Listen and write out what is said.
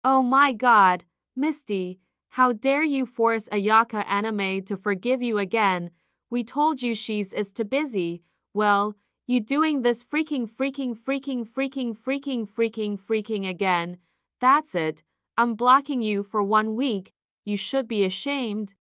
Oh my god, Misty, how dare you force Ayaka anime to forgive you again? We told you she's is too busy. Well, you doing this freaking again. That's it. I'm blocking you for 1 week. You should be ashamed.